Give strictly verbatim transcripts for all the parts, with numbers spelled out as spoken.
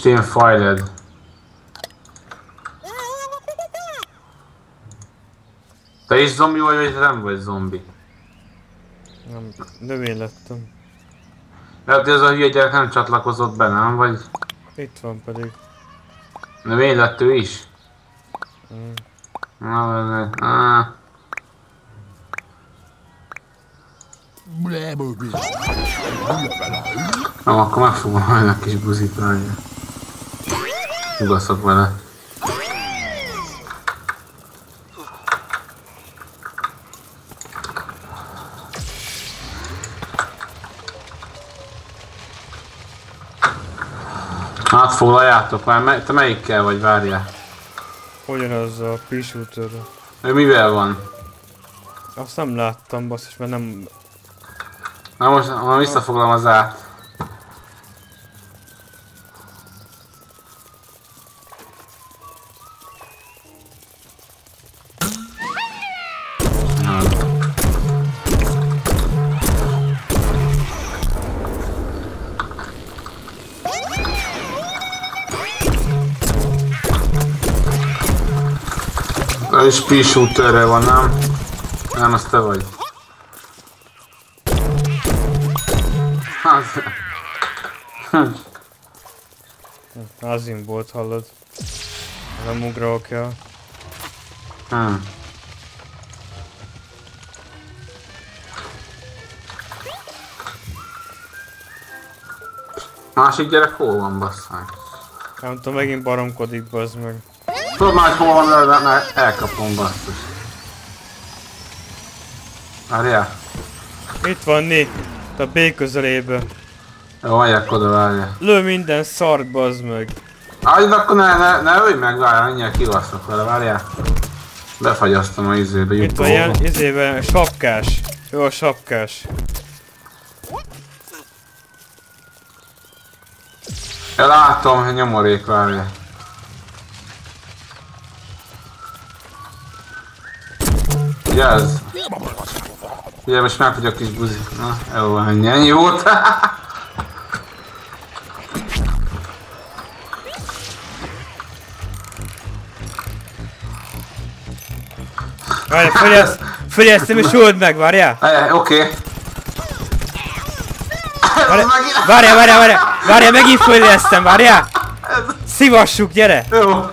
Steam filed. Te is zombi vagy, vagy nem vagy zombi? Nem, növény lettem. Lehet, hogy ez a hülye gyerek nem csatlakozott be, nem? Vagy... Itt van pedig. Növény lett ő is? Mm. Na, ah. Nem, akkor megfogom majd a kis buzit várja. Ugaszok vele. Átfoglaljátok már, te melyikkel vagy, várjál? Ugyanaz a pea shooterre. Ő mivel van? Azt nem láttam, basszus, mert nem... Na most már visszafoglalom az át. Ő is pea shooterre van, nem? Nem, az te vagy. Azim volt, hallod? Nem ugrok el. Hmm. Másik gyerek hol van, basszák? Nem tudom, megint baromkodik, bazd meg. Tudod már, hogy hol van, de már elkapom, basszus. Várjál? Itt van Nick, a B közelébe. Jó, megyek oda, várjál. Lő minden szart, bazd meg. Ágy, akkor ne, ne, ne ölj meg, várjál, mindjárt kivasszok vele, várjál. Befagyasztom a izébe, Itt jutó. van ilyen izébe, sapkás. Jó, a sapkás. Ja, látom, hogy nyomorék, várjál. Ugye ez? Ugye most megfogy a kis buzi. Na, jó, ennyi, ennyi volt. Várjál, följesz, följesztem és old meg, várjál! Oké. Okay. Várjál, várjál, várjál! Várjál, megint följesztem, várjál! Szivassuk, gyere! Jó.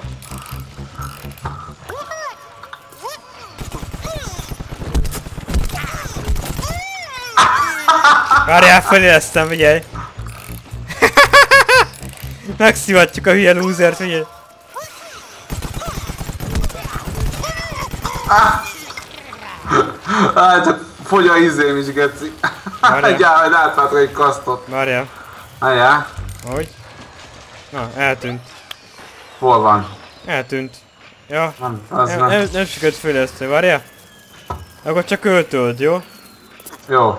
Várjál, följesztem, figyelj! Megszivatjuk a hülye lúzert, figyelj! Ah, csak fogy a izém is, geci. Egyáltalán, hogy átlátok egy kasztot. Várjál. Várjál. Hogy? Na, eltűnt. Hol van? Eltűnt. Ja. Nem, az nem, nem. nem, nem sikerült fejleszteni, várjál? Akkor csak öltöld, jó? Jó.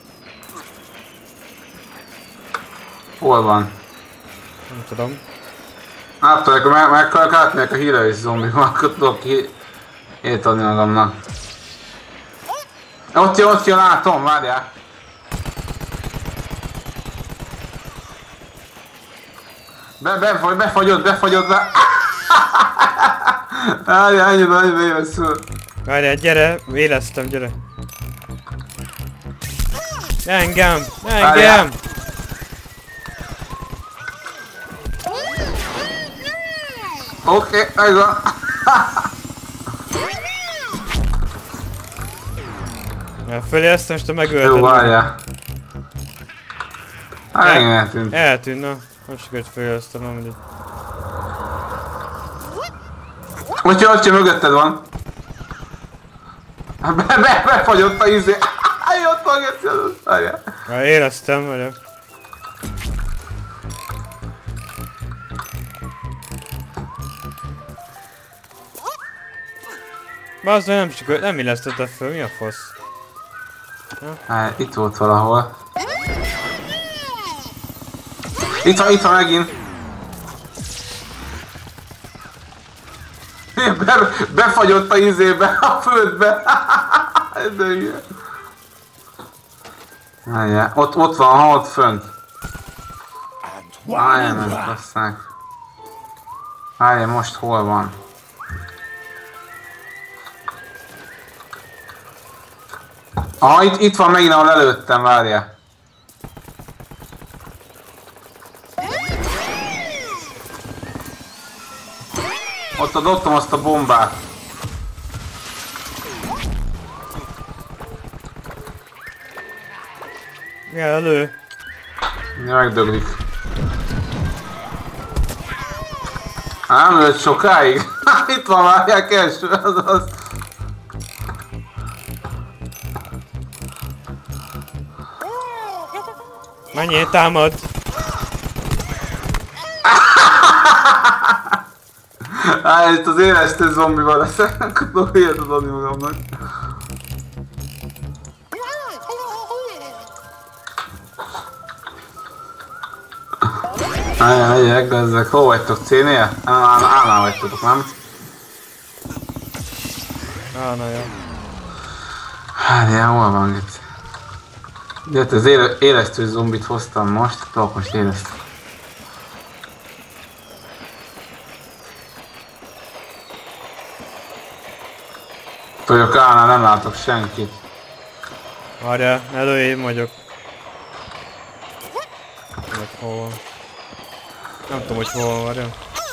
Hol van? Nem tudom. Hát tudom, akkor meg, meg kell látni, a híre is zombi van, akkor tudok ki... Értadni magamnak. Ott jön, ott jön, látom, várjál. Be, befagy, befagyott, befagyott, be... Várjál, ennyi, ennyi, éveszül. Várjál, gyere, élesztem, gyere. Engem, engem! Oké, okay, megvan. Ja, följesztem, és te megölted. Jó, várjál. Hát igen, eltűnt. Eltűnt, na. Nem sikerült följesztenem, mindegy. Ott jön, ott jön, mögötted van. Be, be, befagyott a izé. Ott van, geci, az várjál. Ja, éreztem, vagyok. Bazd, nem sikerült, nem illesztette föl, mi a fasz? Hát, itt volt valahol. Itt van, itt van megint. Be, befagyott a izébe, a földbe. Ez de ilyen. Várjál, ott, ott van, ha ott fönt. Várjál meg, basszák. Várj, most hol van? Ah, itt, itt van megint, ahol előttem, várjál. Ott adottam azt a bombát. Ja, elő. Megdöglik. Nem lőtt sokáig. Itt van, várják első, az az. Menjél, támad! Á, itt az élesztő zombival leszek, akkor tudok ilyet adni magamnak. Állj, megyek, bezzek. Hol vagytok? C-nél? Állnál vagytok, nem? Á, na jó. Hát, ilyen, hol van itt? Gyert, az éle élesztő zombit hoztam most, tudok most élesztő. Vagyok állnál, nem látok senkit. Várjál, előém vagyok. Vagy hol van? Nem tudom, hogy hol van, várjál.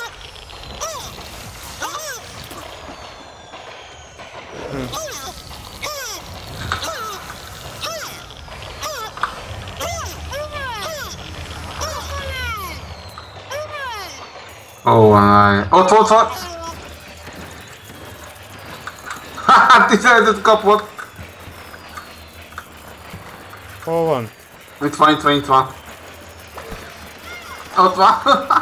Hm. Ó, van, ott, ott, ott! Haha, tizenötöt kapott! Hol van? Itt van, itt van, itt van. Ott van.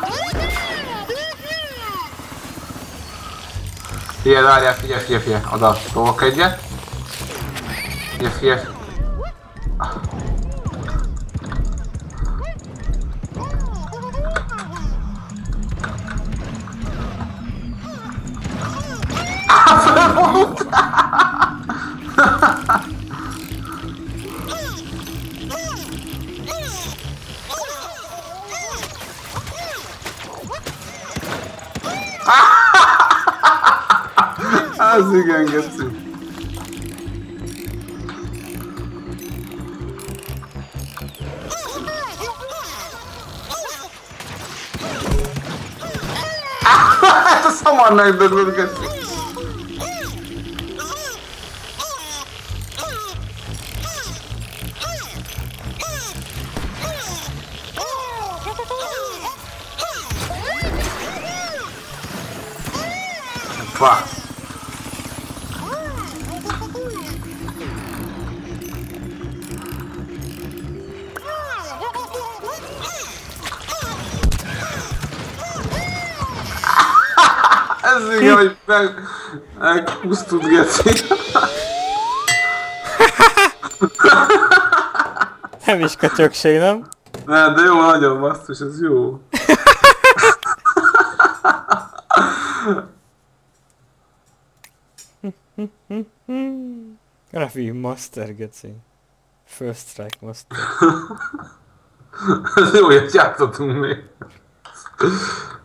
Figyelj, várjál, figyelj, figyelj, figyelj. Oda tolok egyet. Figyelj, figyelj. Az igen, geci. Hát a szamar megdöglött, geci. Fuck. Ez igen, hogy meg... megpusztult, geci. Nem is köcsökség, nem? Ne, de jó, nagyon basszus, ez jó. Grafi Master, geci. First Strike Master. Ez jó, hogy játszottunk még.